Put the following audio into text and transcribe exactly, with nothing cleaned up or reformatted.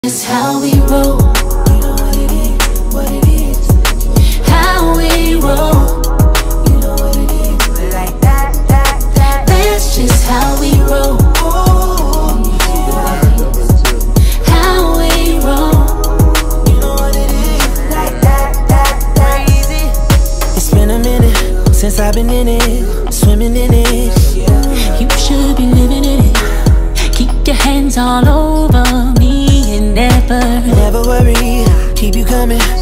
It's how we roll. You know what it is, what it is. How we roll. You know what it is. Like that, that, that. That's just how we roll. How we roll. You know what it is. Like that, that, that. Crazy. It's been a minute since I've been in it, swimming in it. You should be living in it. Keep your hands all over me and never, never worry, keep you coming.